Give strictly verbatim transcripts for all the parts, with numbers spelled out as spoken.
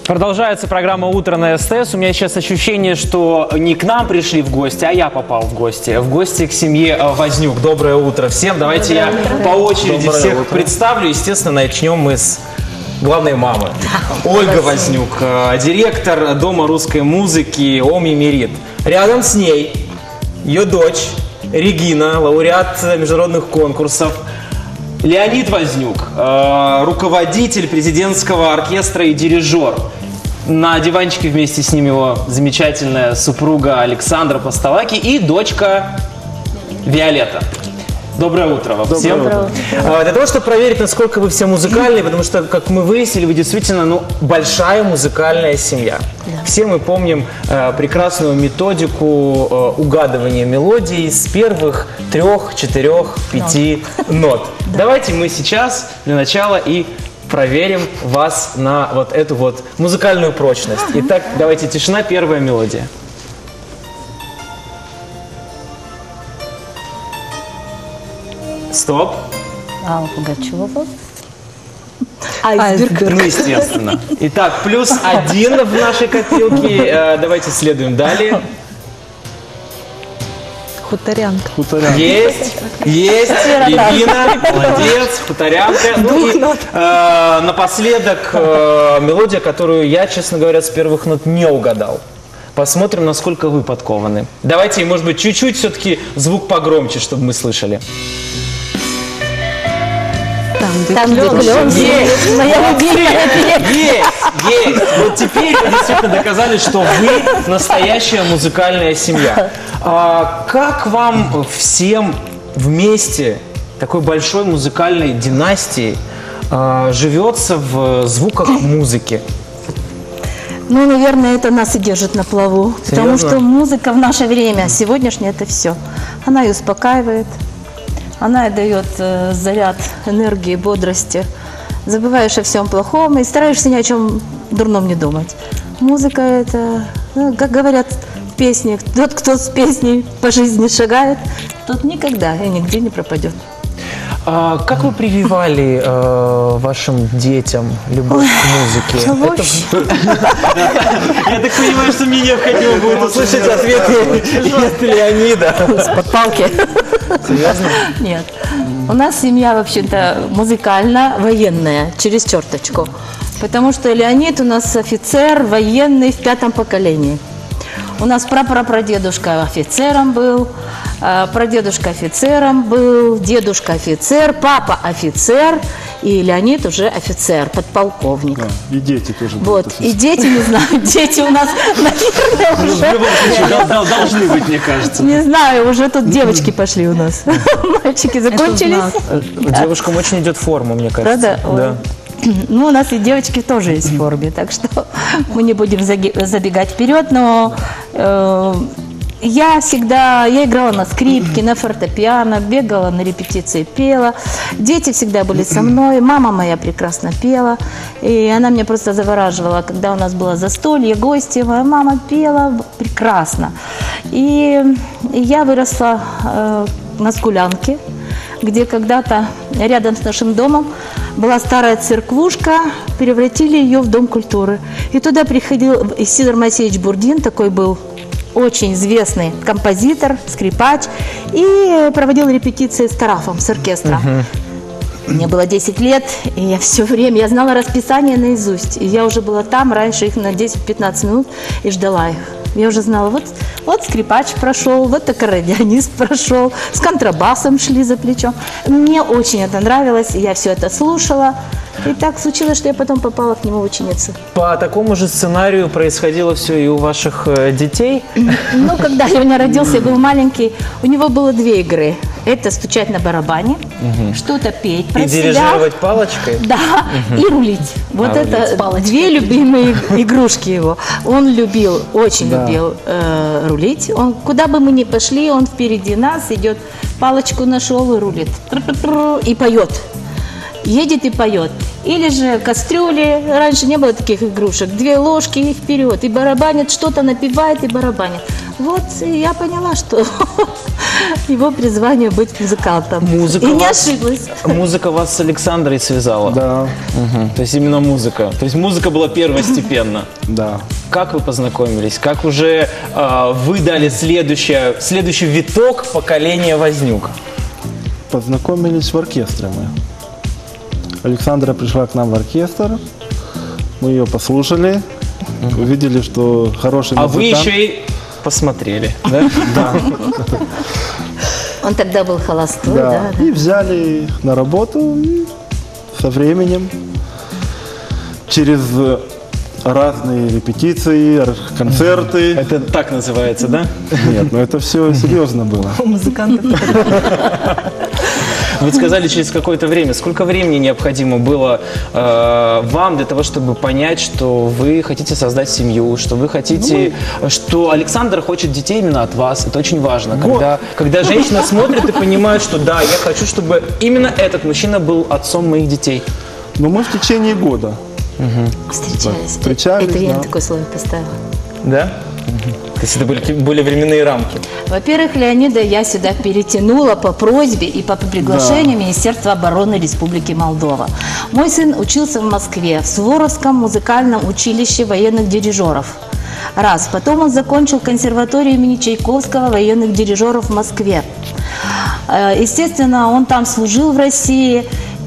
Продолжается программа «Утро на СТС». У меня сейчас ощущение, что не к нам пришли в гости, а я попал в гости. В гости к семье Вознюк. Доброе утро всем. Давайте Доброе я утро. по очереди Доброе всех утро. представлю. Естественно, начнем мы с главной мамы. Ольга Вознюк, директор Дома русской музыки ОМИ «Мерит». Рядом с ней ее дочь Регина, лауреат международных конкурсов. Леонид Вознюк, э, руководитель президентского оркестра и дирижер. На диванчике вместе с ним его замечательная супруга Александра Постолаки и дочка Виолетта. Доброе утро вам всем. Доброе утро. А, для того, чтобы проверить, насколько вы все музыкальные, потому что, как мы выяснили, вы действительно ну, большая музыкальная семья. Да. Все мы помним э, прекрасную методику э, угадывания мелодий с первых трех, четырех, пяти нот. Да. Давайте мы сейчас для начала и проверим вас на вот эту вот музыкальную прочность. Итак, давайте тишина, первая мелодия. Стоп. Алла Пугачева. Айсберг. Ну, естественно. Итак, плюс один в нашей копилке. Давайте следуем далее. Хуторянка. Хуторянка. Есть, есть. Регина, молодец, хуторянка. Ну и э, напоследок э, мелодия, которую я, честно говоря, с первых нот не угадал. Посмотрим, насколько вы подкованы. Давайте, может быть, чуть-чуть все-таки звук погромче, чтобы мы слышали. Там, где клен. Есть! Моя любимая. Есть! Есть! Вот теперь вы действительно доказали, что вы настоящая музыкальная семья. А как вам всем вместе, такой большой музыкальной династии, а, живется в звуках музыки? Ну, наверное, это нас и держит на плаву. Серьезно? Потому что музыка в наше время, сегодняшняя, это все. Она и успокаивает. Она дает э, заряд энергии, бодрости. Забываешь о всем плохом и стараешься ни о чем дурном не думать. Музыка – это, ну, как говорят в песне, тот, кто с песней по жизни шагает, тот никогда и нигде не пропадет. А как вы прививали э, вашим детям любовь к музыке? Это... Я так понимаю, что мне необходимо будет услышать ответ от Леонида. С-под палки. Серьезно? Нет. У нас семья, вообще-то, музыкально-военная, через черточку. Потому что Леонид у нас офицер военный в пятом поколении. У нас прапрапрадедушка офицером был, прадедушка офицером был, дедушка офицер, папа офицер, и Леонид уже офицер, подполковник. Да, и дети тоже. Вот, и дети, не знаю, дети у нас, наверное, уже... В любом случае, должны быть, мне кажется. Не знаю, уже тут девочки пошли у нас. Мальчики закончились. Девушкам очень идет форма, мне кажется. Правда? Ну, у нас и девочки тоже есть в форме, так что мы не будем забегать вперед, но э, я всегда, я играла на скрипке, на фортепиано, бегала на репетиции, пела. Дети всегда были со мной, мама моя прекрасно пела, и она меня просто завораживала, когда у нас было застолье, гости, моя мама пела прекрасно. И, и я выросла э, на Скулянке, где когда-то рядом с нашим домом была старая церквушка, превратили ее в Дом культуры. И туда приходил Сидор Моисеевич Бурдин, такой был очень известный композитор, скрипач, и проводил репетиции с Тарафом, с оркестром. Uh-huh. Мне было десять лет, и я все время, я знала расписание наизусть. И я уже была там раньше их на десять-пятнадцать минут и ждала их. Я уже знала, вот, вот скрипач прошел, вот аккордеонист прошел, с контрабасом шли за плечом. Мне очень это нравилось, я все это слушала. И так случилось, что я потом попала к нему в ученицы. По такому же сценарию происходило все и у ваших э, детей? Ну, когда Леня родился, я был маленький, у него было две игры. Это стучать на барабане, угу. что-то петь про и себя. дирижировать палочкой? Да, угу. и рулить. Вот а, это рулить. Две любимые игрушки его. Он любил, очень да. любил э, рулить. Он, куда бы мы ни пошли, он впереди нас идет, палочку нашел и рулит. И поет. Едет и поет. Или же кастрюли, раньше не было таких игрушек, две ложки и вперед, и барабанит, что-то напевает и барабанит. Вот и я поняла, что его призвание быть музыкантом. Музыка и не вас, ошиблась. Музыка вас с Александрой связала? Да, Мгм. То есть именно музыка. То есть музыка была первостепенна. да. Как вы познакомились? Как уже э, вы дали следующее, следующий виток поколения Вознюк? Познакомились в оркестре мы. Александра пришла к нам в оркестр, мы ее послушали, увидели, что хороший А вы музыкант. еще и посмотрели, да? Да, Он тогда был холостой, да, да. да. И взяли на работу, и со временем, через разные репетиции, р- концерты. Это так называется, да? Нет, ну это все серьезно было. У музыкантов. Вы сказали, через какое-то время. Сколько времени необходимо было э, вам для того, чтобы понять, что вы хотите создать семью, что вы хотите, что Александр хочет детей именно от вас? Это очень важно. Когда, когда женщина смотрит и понимает, что да, я хочу, чтобы именно этот мужчина был отцом моих детей. Но мы в течение года. Встречались. Встречались, Это я да. такое слово поставила. Да? То есть это были, были временные рамки. Во-первых, Леонида я сюда перетянула по просьбе и по приглашению Министерства обороны Республики Молдова. Мой сын учился в Москве в Суворовском музыкальном училище военных дирижеров. Раз. Потом он закончил консерваторию имени Чайковского военных дирижеров в Москве. Э, Естественно, он там служил в России.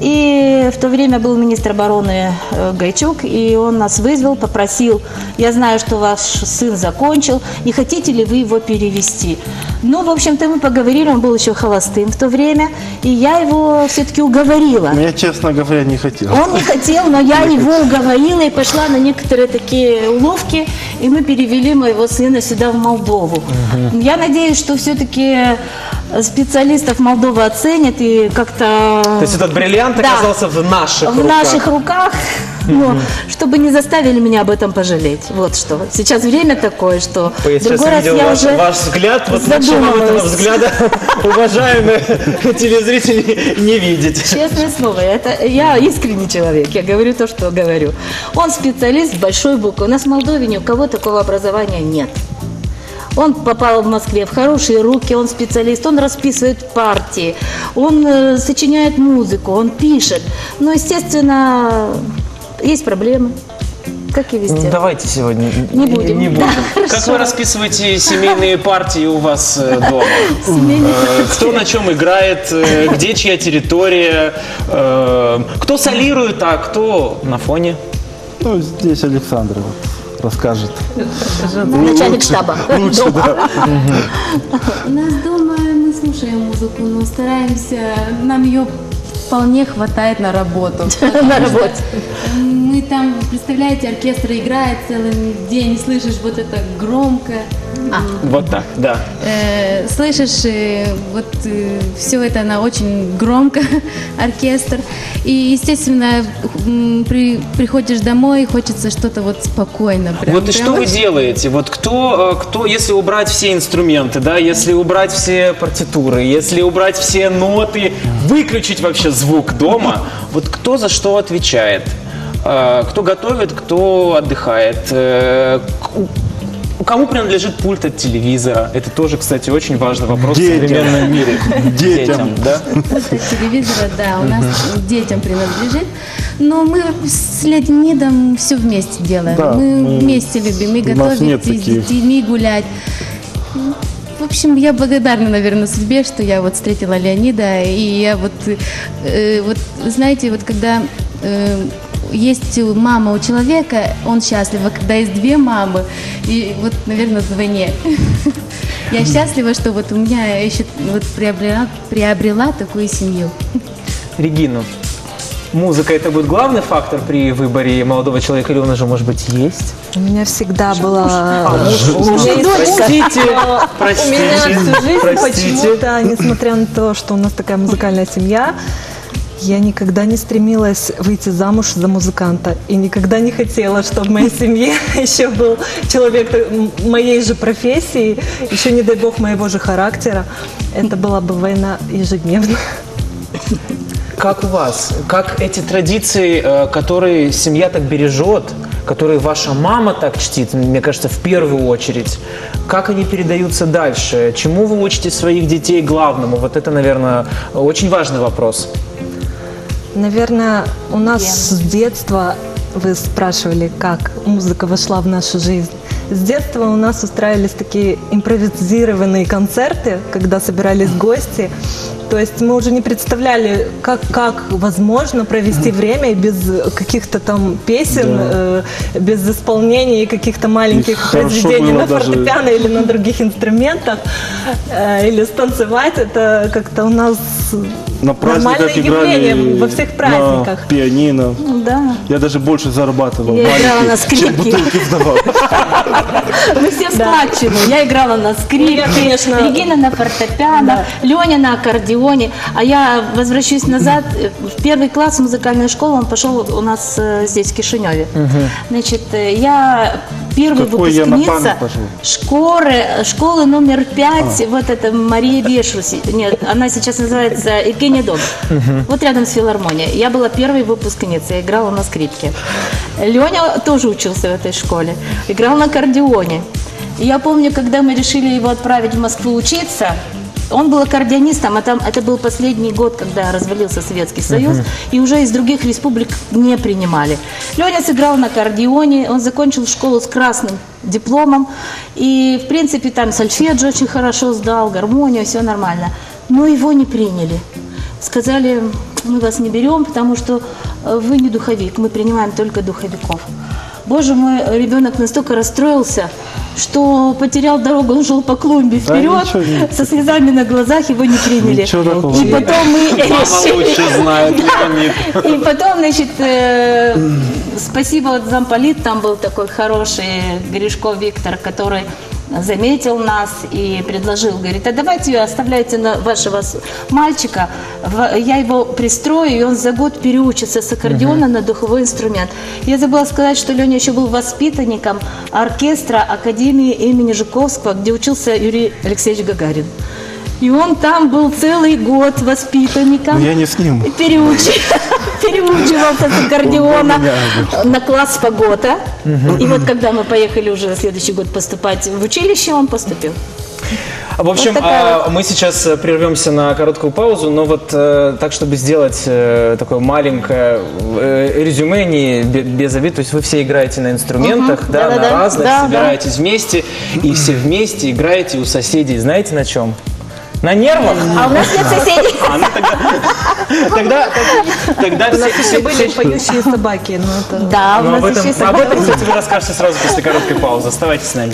И в то время был министр обороны э, Гайчук, и он нас вызвал, попросил: я знаю, что ваш сын закончил, не хотите ли вы его перевести? Ну, в общем-то, мы поговорили, он был еще холостым в то время, и я его все-таки уговорила. Но я, честно говоря, не хотел. Он не хотел, но я его уговорила и пошла на некоторые такие уловки, и мы перевели моего сына сюда, в Молдову. Я надеюсь, что все-таки специалистов Молдова оценят и как-то... То есть этот бриллиант Да. оказался в наших в руках. наших руках, ну, чтобы не заставили меня об этом пожалеть. Вот что. Сейчас время такое, что Я сейчас другой раз видел я ваш, уже ваш взгляд, вот лучше вам этого задумываюсь. взгляда, уважаемые телезрители, не видеть. Честное слово, это я искренний человек, я говорю то, что говорю. Он специалист с большой буквы. У нас в Молдове ни у кого такого образования нет. Он попал в Москве в хорошие руки, он специалист, он расписывает партии, он э, сочиняет музыку, он пишет. Но, естественно, есть проблемы, как и везде. Ну, давайте сегодня Не будем. Не будем. Да, Как хорошо. вы расписываете семейные партии у вас э, дома? Э, Кто на чем играет, э, где чья территория, э, кто солирует, а кто на фоне? Ну, здесь Александр вот расскажет. Начальник штаба. Лучше, да. У нас дома мы слушаем музыку, но стараемся, нам ее вполне хватает на работу. На работе. Мы там, представляете, оркестр играет целый день, слышишь вот это громко, Вот так, да. э, слышишь э, вот все это на очень громко, оркестр. И, естественно, м, при, приходишь домой, хочется что-то вот спокойно. Прям, Вот и что прям вы делаете? Вот кто, э, кто, если убрать все инструменты, да, если убрать все партитуры, если убрать все ноты, выключить вообще звук дома, вот кто за что отвечает? Э, Кто готовит, кто отдыхает? Э, к- Кому принадлежит пульт от телевизора? Это тоже, кстати, очень важный вопрос Детям. в современном мире. Детям. да? Пульт от телевизора, да, у нас детям принадлежит. Но мы с Леонидом все вместе делаем. Да, мы, мы- вместе любим и у нас нет готовить, и с таких. детьми гулять. В общем, я благодарна, наверное, судьбе, что я вот встретила Леонида. И я вот, э, вот знаете, вот когда э, есть мама у человека, он счастлив, а когда есть две мамы, и вот, наверное, вдвойне. Я счастлива, что вот у меня еще вот приобрела, приобрела такую семью. Регина, музыка это будет главный фактор при выборе молодого человека, или он уже, может быть, есть? У меня всегда была... А, муж, У меня есть простите, У меня простите, всю жизнь простите. почему-то, несмотря на то, что у нас такая музыкальная семья, я никогда не стремилась выйти замуж за музыканта. И никогда не хотела, чтобы в моей семье еще был человек моей же профессии, еще, не дай бог, моего же характера. Это была бы война ежедневно. Как у вас? Как эти традиции, э, которые семья так бережет, которые ваша мама так чтит, мне кажется, в первую очередь, как они передаются дальше? Чему вы учите своих детей главному? Вот это, наверное, очень важный вопрос. Наверное, у нас с детства, вы спрашивали, как музыка вошла в нашу жизнь. С детства у нас устраивались такие импровизированные концерты, когда собирались гости. То есть мы уже не представляли, как, как возможно провести время без каких-то там песен, да. э, без исполнения каких-то маленьких произведений на фортепиано даже... или на других инструментах, э, или станцевать. Это как-то у нас на нормальное явление во всех праздниках. На пианино. Да. Я даже больше зарабатывал. Я играла на скрипке. Мы все в складчину. Я играла на скрипке, Регина на фортепиано, Леня на аккордеоне. А я возвращусь назад. В первый класс музыкальной школы он пошел у нас здесь, в Кишиневе. Угу. Значит, я первая Какой выпускница я школы, школы номер пять, а. вот это Мария Бешус. Нет, она сейчас называется Евгения Дом. Угу. Вот рядом с филармонией. Я была первой выпускницей, я играла на скрипке. Леня тоже учился в этой школе. Играл на аккордеоне. И я помню, когда мы решили его отправить в Москву учиться, он был аккордеонистом, а там это был последний год, когда развалился Советский Союз, uh-huh. и уже из других республик не принимали. Леня сыграл на аккордеоне, он закончил школу с красным дипломом, и, в принципе, там сольфеджио очень хорошо сдал, гармонию, все нормально. Но его не приняли. Сказали, мы вас не берем, потому что вы не духовик, мы принимаем только духовиков. Боже мой, ребенок настолько расстроился, что потерял дорогу, он шел по клумбе вперед, да, со слезами на глазах, его не приняли. И потом мы решили... И потом, значит, э, спасибо вот замполит, там был такой хороший Гришков Виктор, который заметил нас и предложил, говорит, а давайте оставляйте на вашего мальчика, я его пристрою, и он за год переучится с аккордеона uh-huh. на духовой инструмент. Я забыла сказать, что Леня еще был воспитанником оркестра Академии имени Жуковского, где учился Юрий Алексеевич Гагарин. И он там был целый год воспитанником. Но я не с ним. Переучи, переучивался с аккордеона на класс фагота. Угу. И вот когда мы поехали уже на следующий год поступать в училище, он поступил. В общем, вот вот. Мы сейчас прервемся на короткую паузу, но вот так, чтобы сделать такое маленькое резюме, не без обид, то есть вы все играете на инструментах, угу. да, да, на да, разных, да, собираетесь да. вместе, и все вместе играете у соседей. Знаете на чем? На нервах? А у нас нет соседей. А, ну тогда... Тогда у нас еще были поющие собаки. Да, у нас еще собаки. Об этом, кстати, вы расскажете сразу после короткой паузы. Оставайтесь с нами.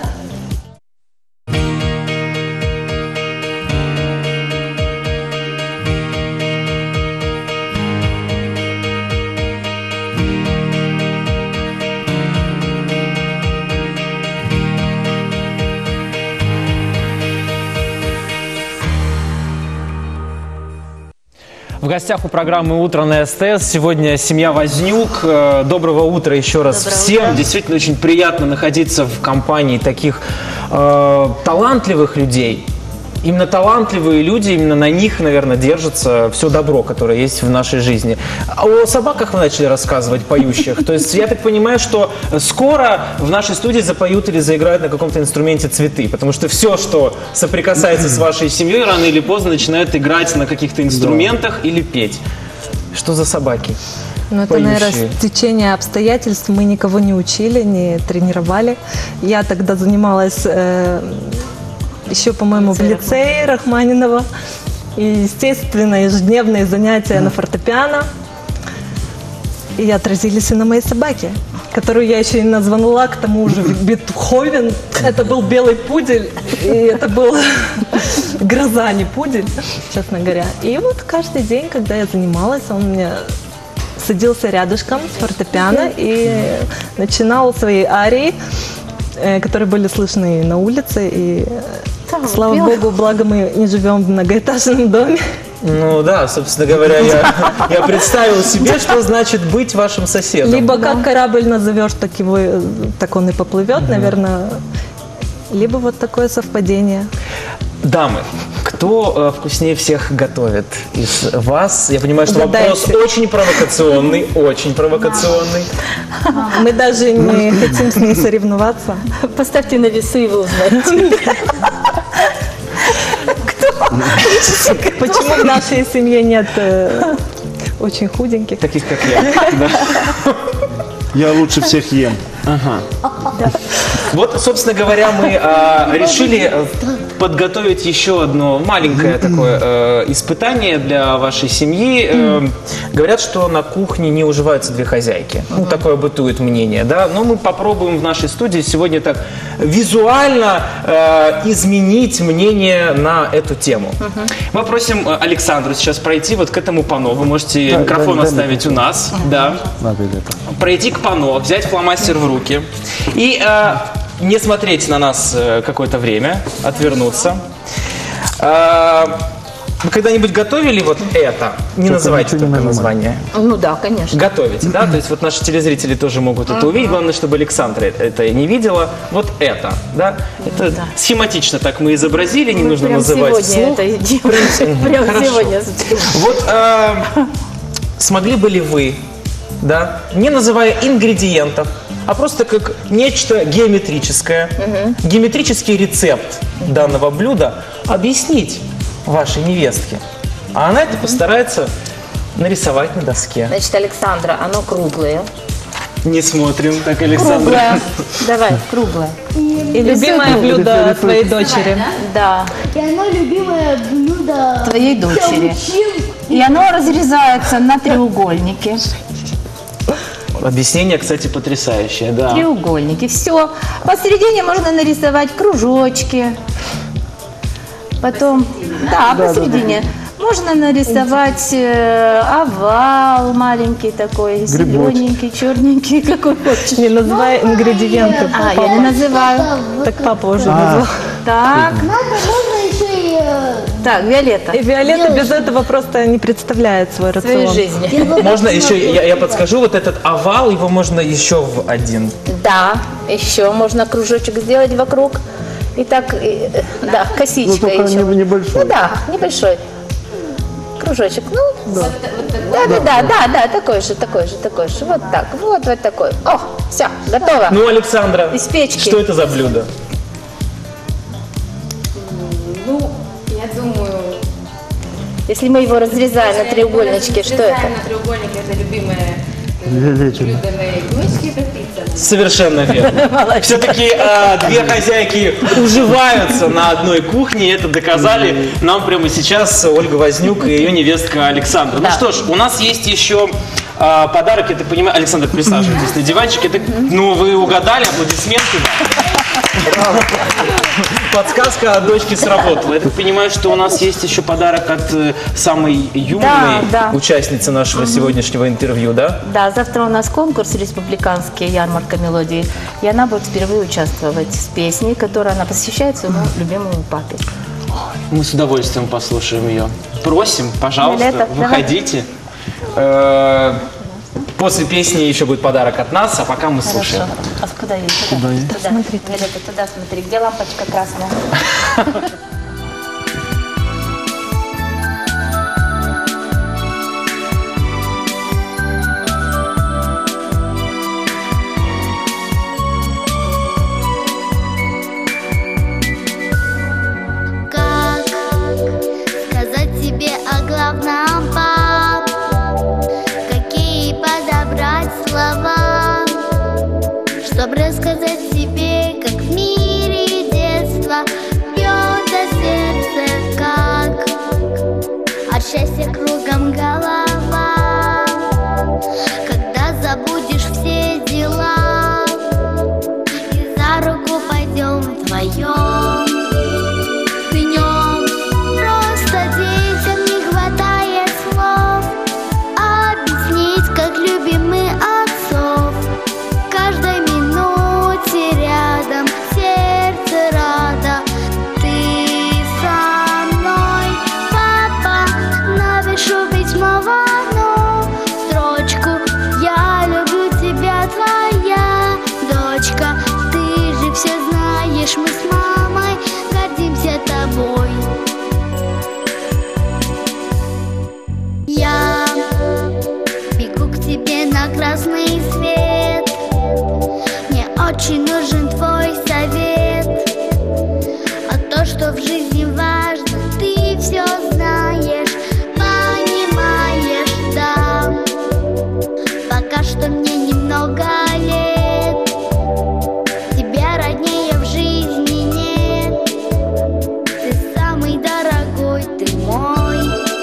В гостях у программы «Утро на СТС» сегодня семья Вознюк. Доброго утра еще раз Доброе всем. Утро. Действительно очень приятно находиться в компании таких э, талантливых людей. Именно талантливые люди, именно на них, наверное, держится все добро, которое есть в нашей жизни. О собаках вы начали рассказывать, поющих. То есть я так понимаю, что скоро в нашей студии запоют или заиграют на каком-то инструменте цветы. Потому что все, что соприкасается с вашей семьей, рано или поздно начинают играть на каких-то инструментах или петь. Что за собаки? Ну, это, поющие. Наверное, стечение обстоятельств. Мы никого не учили, не тренировали. Я тогда занималась... Э еще, по-моему, в лицее Рахманинова. И, естественно, ежедневные занятия на фортепиано. И отразились и на моей собаке, которую я еще и назвала, к тому же, Бетховен. Это был белый пудель, и это был гроза, не пудель, честно говоря. И вот каждый день, когда я занималась, он мне садился рядышком с фортепиано и начинал свои арии, которые были слышны на улице. И, слава Богу, благо мы не живем в многоэтажном доме. Ну да, собственно говоря, я, я представил себе, что значит быть вашим соседом. Либо да. как корабль назовешь, так, его, так он и поплывет, угу. наверное. Либо вот такое совпадение. Дамы, Кто э, вкуснее всех готовит из вас? Я понимаю, что Угадайте. вопрос очень провокационный, очень провокационный. Мы даже не хотим с ним соревноваться. Поставьте на весы, и вы узнаете. Почему в нашей семье нет э, очень худеньких? Таких, как я. Да. Я лучше всех ем. Вот, собственно говоря, мы а, решили э, подготовить еще одно маленькое такое э, испытание для вашей семьи. Э, говорят, что на кухне не уживаются две хозяйки. Ну, такое бытует мнение, да. Но мы попробуем в нашей студии сегодня так визуально э, изменить мнение на эту тему. Мы просим э, Александру сейчас пройти вот к этому панно. Вы можете Да, микрофон да, да, оставить у нас, да. Надо это. Пройти к панно, взять фломастер в руки и э, не смотреть на нас э, какое-то время, отвернуться. Э, вы когда-нибудь готовили вот это? Не называйте ничего не только нажимай. название. Ну да, конечно. Готовите, да? То есть вот наши телезрители тоже могут это увидеть. Главное, чтобы Александра это не видела. Вот это, да? Это схематично так мы изобразили, не нужно Прям называть сегодня вслух. это и делаем. Прям Хорошо. сегодня. Вот э, смогли бы ли вы, да, не называя ингредиентов, а просто как нечто геометрическое, геометрический рецепт данного блюда объяснить вашей невестке? А она это постарается нарисовать на доске. Значит, Александра, оно круглое. Не смотрим, так, Александра. Круглое. Давай, круглое. И Любимое блюдо твоей дочери. Да, И оно любимое блюдо твоей дочери. И оно разрезается на треугольники. Объяснение, кстати, потрясающее, да. Треугольники. Все. Посередине можно нарисовать кружочки. Потом, да, посередине. Можно нарисовать э, овал маленький такой, зелененький, черненький, какой хочешь. Не называй ингредиенты. А, я не называю. Так папа уже назвал. Так, Надо, можно еще и э, так, Виолетта, И Виолетта без этого просто не представляет свой в своей рацион. жизни. делать Можно еще, смотреть. я, я подскажу, вот этот овал, его можно еще в один. Да, еще можно кружочек сделать вокруг. И так, и, э, да, Ну, косичка только еще. не- небольшой. Ну да, небольшой. Кружочек, ну, да, да, да, да, да, такой же, такой же, такой же, вот так, вот, вот такой. О, все, готово. Ну, Александра, Из печки. что это за блюдо? Ну, я думаю, Если мы его разрезаем на треугольнички, что это? на треугольнике это любимое Виолетина. блюдо моей дочки, это пицца. Совершенно верно. Все-таки э, две хозяйки уживаются на одной кухне, и это доказали нам прямо сейчас Ольга Вознюк и ее невестка Александра. Ну Да. что ж, у нас есть еще э, подарок, я так понимаю. Александр, присаживайтесь на диванчик. Это, ну, вы угадали, аплодисменты. Подсказка от дочки сработала. Я так понимаю, что у нас есть еще подарок от э, самой юной Да, да. участницы нашего сегодняшнего интервью, да? Да, завтра у нас конкурс республиканский «Ярмарка мелодий», и она будет впервые участвовать с песней, которую она посвящает своему любимому папе. Мы с удовольствием послушаем ее. Просим, пожалуйста, Виолетта, давай. выходите. Э, После песни еще будет подарок от нас, а пока мы слушаем. Хорошо. А куда ей? Туда. Туда. Смотри, Виолетта, туда смотри. Где лампочка красная? Как сказать тебе о главном, пап? Какие подобрать слова, чтобы рассказать тебе, как в мире детства пьет к тебе на красный свет. Мне очень нужен твой совет, а то, что в жизни важно, ты все знаешь, понимаешь, да. Пока что мне немного лет, тебя роднее в жизни нет. Ты самый дорогой, ты мой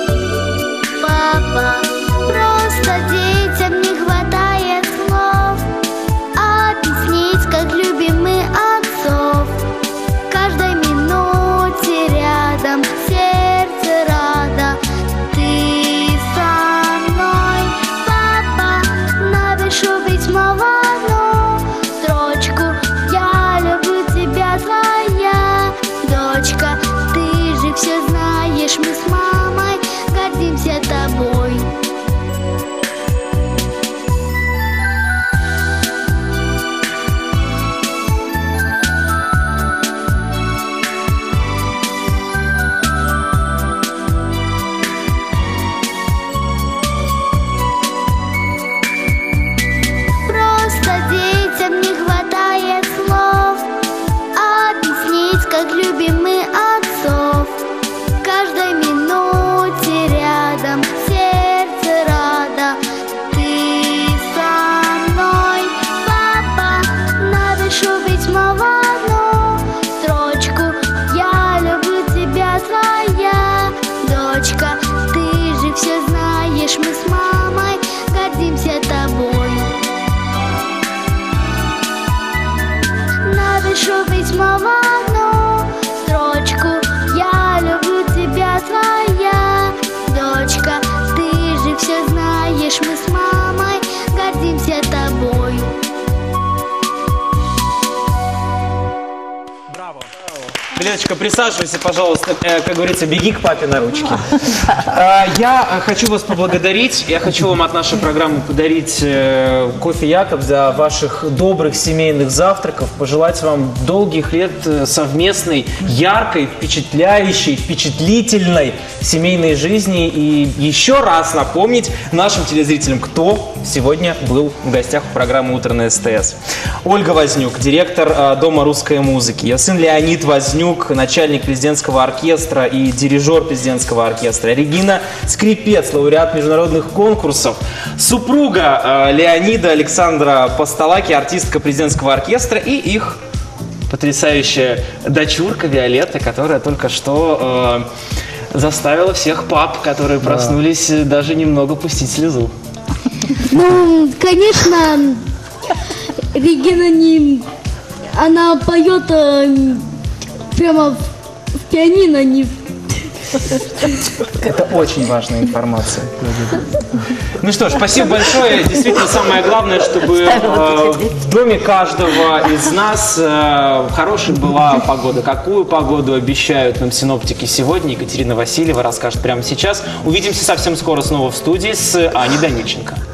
папа. Просто детям не хватает слов объяснить, как любим мы отцов. В каждой минуте рядом, сердце рада. Ты со мной, папа. Напишу письмо в одну строчку: я люблю тебя, твоя дочка. Ты же все знаешь, мы с мамой гордимся тобой. Просто детям не хватает слов объяснить, как любим мы отцов. В каждой минуте рядом, сердце рада. Ты со мной, папа. Напишу письмо в одну строчку: я люблю тебя, твоя дочка. Ты же все знаешь, мы с мамой гордимся тобой. Напишу письмо в одну строчку: я люблю тебя, твоя дочка. Ты же все знаешь, мы с мамой гордимся тобой. Леночка, присаживайся, пожалуйста. Э, Как говорится, беги к папе на ручки. Э, Я э, хочу вас поблагодарить. Я хочу вам от нашей программы подарить э, кофе Якоб за ваших добрых семейных завтраков. Пожелать вам долгих лет э, совместной, яркой, впечатляющей, впечатлительной семейной жизни. И еще раз напомнить нашим телезрителям, кто сегодня был в гостях у программы «Утро на СТС». Ольга Вознюк, директор э, Дома русской музыки. Ее сын Леонид Вознюк, начальник президентского оркестра и дирижер президентского оркестра. Регина Скрипец, лауреат международных конкурсов. Супруга э, Леонида Александра Постолаки, артистка президентского оркестра, и их потрясающая дочурка Виолетта, которая только что э, заставила всех пап, которые проснулись, даже немного пустить слезу. Ну, конечно, Регина не... Она поет э, прямо в, в пианино, не в... Это очень важная информация. Ну что ж, спасибо большое. Действительно, самое главное, чтобы э, в доме каждого из нас э, хорошей была погода. Какую погоду обещают нам синоптики сегодня, Екатерина Васильева расскажет прямо сейчас. Увидимся совсем скоро снова в студии с Аней Данильченко.